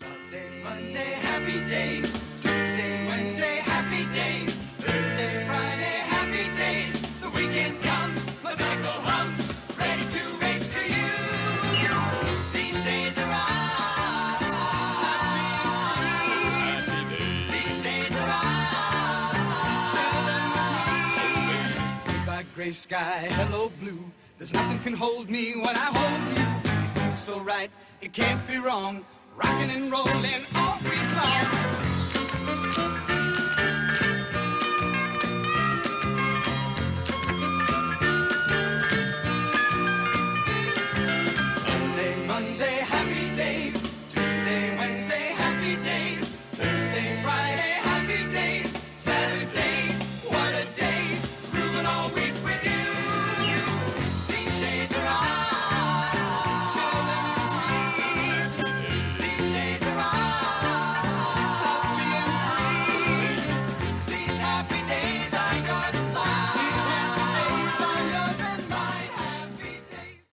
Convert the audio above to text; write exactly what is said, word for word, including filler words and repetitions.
Sunday, Monday, happy days. Tuesday, Wednesday, happy days. Thursday, Friday, happy days. The weekend comes, my cycle hums, ready to race to you. These days are ours. Happy days. These days are ours. Share them with me. Goodbye, gray sky, hello, blue. There's nothing can hold me when I hold you. It feels so right, it can't be wrong. Rocking and rolling all week long.